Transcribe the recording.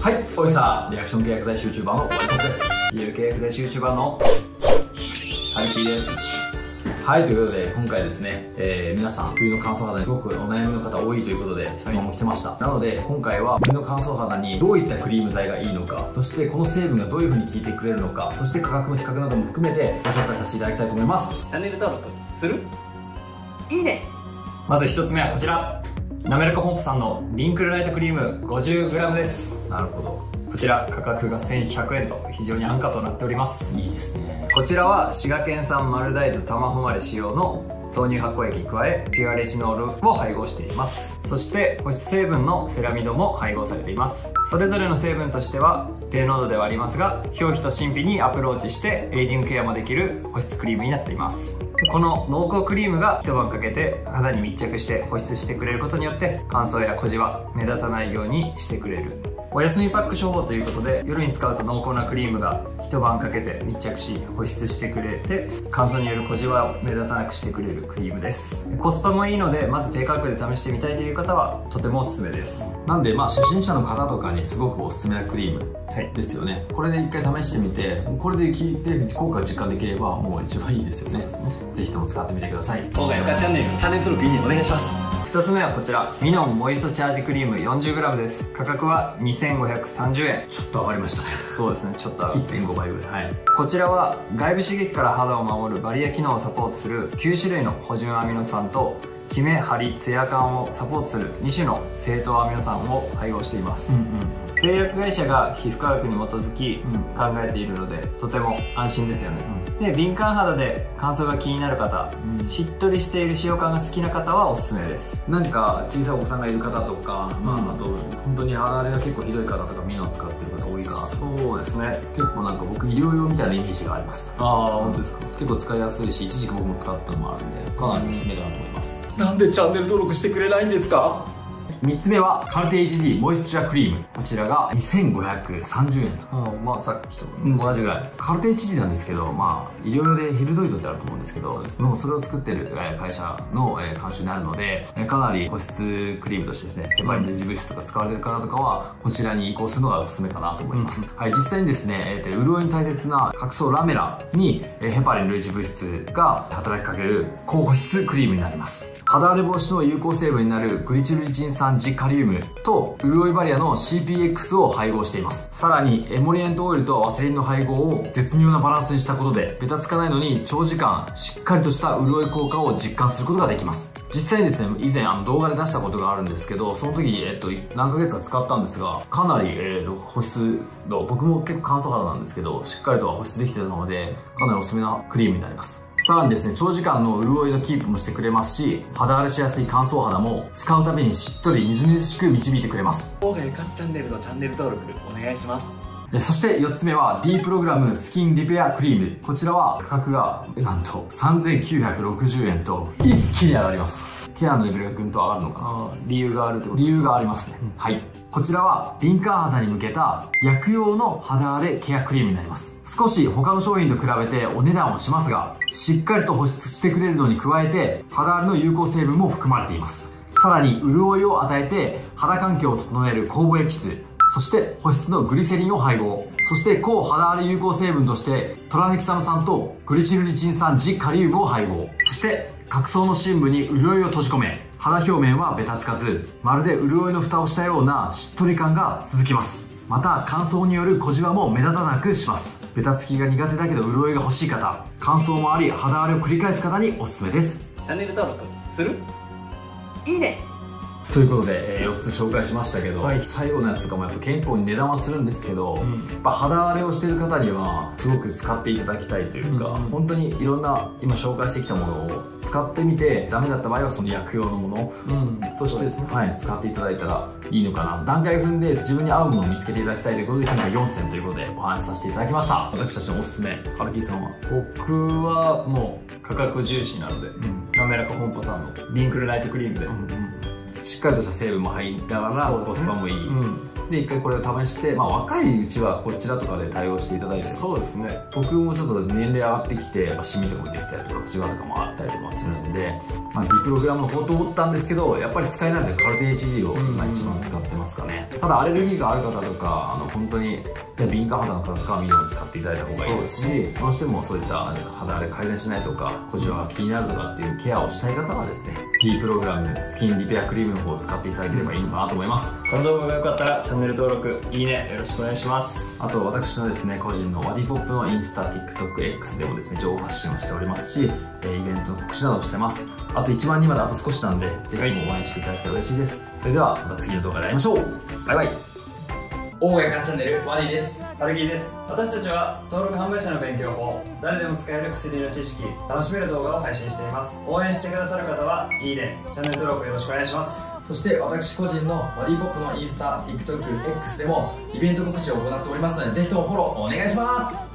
はい、おいさリアクション契約剤師 YouTuber のワイコです。PL 契約剤師 YouTuber のハリキーです。はい、ということで今回ですね、皆さん冬の乾燥肌にすごくお悩みの方多いということで質問も来てました。なので今回は冬の乾燥肌にどういったクリーム剤がいいのか、そしてこの成分がどういう風に効いてくれるのか、そして価格の比較なども含めてご紹介させていただきたいと思います。 チャンネル登録する？いいね。 まず1つ目はこちら、なめらか本舗さんのリンクルライトクリーム 50g です。 なるほど。 こちら価格が1100円と非常に安価となっております。 いいですね。 こちらは滋賀県産丸大豆玉誉れ使用の豆乳発酵液に加えピュアレチノールを配合しています。そして保湿成分のセラミドも配合されています。それぞれの成分としては低濃度ではありますが、表皮と真皮にアプローチしてエイジングケアもできる保湿クリームになっています。この濃厚クリームが一晩かけて肌に密着して保湿してくれることによって乾燥や小じわ目立たないようにしてくれる。お休みパック処方ということで、夜に使うと濃厚なクリームが一晩かけて密着し保湿してくれて乾燥による小じわを目立たなくしてくれるクリームです。コスパもいいので、まず低価格で試してみたいという方はとてもおすすめです。 なんで初心者の方とかにすごくおすすめなクリームですよね。これで一回試してみて、これで効いて効果が実感できればもう一番いいですよね。ぜひとも使ってみてください。 今回よかチャンネル登録いいねお願いします。 2つ目はこちら、ミノンモイストチャージクリーム 40g です。価格は2530円。 ちょっと上がりましたね。 そうですね、ちょっと上がって 1.5 倍ぐらい。はい。 こちらは外部刺激から肌を守るバリア機能をサポートする9種類の補充アミノ酸とキメ、ハリ、ツヤ感をサポートする2種の正統アミノ酸を配合しています。製薬会社が皮膚科学に基づき考えているので、とても安心ですよね。で、敏感肌で乾燥が気になる方、しっとりしている使用感が好きな方はおすすめです。 なんか小さいお子さんがいる方とか、あと本当に肌荒れが結構ひどい方とかミノン使ってる方多いかなと。 そうですね。 結構なんか僕医療用みたいなイメージがあります。 ああ、本当ですか。 結構使いやすいし、一時期僕も使ったのもあるんで、かなりおすすめだなと思います。 なんでチャンネル登録してくれないんですか 3つ目はカルテ HD モイスチャークリーム。こちらが2530円と。 さっきと同じぐらい。カルテ HD なんですけど、医療用でヘルドイドってあると思うんですけど、もうそれを作ってる会社の監修になるので、かなり保湿クリームとしてですね、ヘパリン類似物質とか使われてる方とかはこちらに移行するのがおすすめかなと思います。はい、実際にですね、潤いに大切な角層ラメラにヘパリン類似物質が働きかける高保湿クリームになります。肌荒れ防止の有効成分になるグリチルリチン酸ジカリウムと潤いバリアの CPX を配合しています。さらにエモリエントオイルとワセリンの配合を絶妙なバランスにしたことで、ベタつかないのに長時間しっかりとした潤い効果を実感することができます。実際にですね、以前動画で出したことがあるんですけど、その時何ヶ月か使ったんですが、かなり保湿度、僕も結構乾燥肌なんですけど、しっかりと保湿できてたので、かなりおすすめなクリームになります。さらにですね、長時間の潤いのキープもしてくれますし、肌荒れしやすい乾燥肌も使うたびにしっとりみずみずしく導いてくれます。 今回よかチャンネルのチャンネル登録お願いします。 そして4つ目は D プログラムスキンリペアクリーム。こちらは価格がなんと3960円と一気に上がります。ケアのレベルがぐんと上がるのかな。 理由があるってことですか？理由がありますね。はい。こちらは敏感肌に向けた薬用の肌荒れケアクリームになります。少し他の商品と比べてお値段はしますが、しっかりと保湿してくれるのに加えて肌荒れの有効成分も含まれています。さらに潤いを与えて肌環境を整える酵母エキス、そして保湿のグリセリンを配合。そして抗肌荒れ有効成分としてトラネキサム酸とグリチルリチン酸ジカリウムを配合。そして角層の深部に潤いを閉じ込め、肌表面はベタつかず、まるで潤いの蓋をしたようなしっとり感が続きます。また乾燥による小じわも目立たなくします。ベタつきが苦手だけど潤いが欲しい方、乾燥もあり肌荒れを繰り返す方におすすめです。 チャンネル登録する？いいね。 ということで、4つ紹介しましたけど、最後のやつとかもやっぱ健康に値段はするんですけど、やっぱ肌荒れをしてる方にはすごく使っていただきたいというか、本当にいろんな今紹介してきたものを使ってみてダメだった場合はその薬用のものとして、使っていただいたらいいのかな。段階を踏んで自分に合うものを見つけていただきたいということで、今回4選ということでお話しさせていただきました。私たちのおすすめ、ハルキーさんは？ 僕はもう価格重視なので、なめらか本舗さんのリンクルライトクリームで、 しっかりとした成分も入りながらコスパもいい、 で一回これを試して、若いうちはこちらとかで対応していただいて、 そうですね。 僕もちょっと年齢上がってきて、シミとかもできたりとか口側とかもあったりとかするんで、D プログラムの方と思ったんですけど、やっぱり使い慣れてカルテ HD を今一番使ってますかね。ただアレルギーがある方とか本当に敏感肌の方とかはミノを使っていただいた方がいいですし、どうしてもそういった肌荒れ改善しないとか小じわが気になるとかっていうケアをしたい方はですね、 D プログラムスキンリペアクリームの方を使っていただければいいのかなと思います。 この動画が良かったらチャンネル登録、いいねよろしくお願いします。 あと私のですね、個人のワディポップのインスタ、TikTok、X でもですね、情報発信をしておりますし、イベントの告知などをしてます。あと1万人まであと少しなんで、ぜひ応援していただけたら嬉しいです。それではまた次の動画で会いましょう。バイバイ。 大家かチャンネルワディです。 アルギーです。私たちは登録販売者の勉強法、誰でも使える薬の知識、楽しめる動画を配信しています。応援してくださる方はいいね、チャンネル登録よろしくお願いします。 そして私個人のワディポップのインスタ、TikTok、X でもイベント告知を行っておりますので、ぜひともフォローお願いします。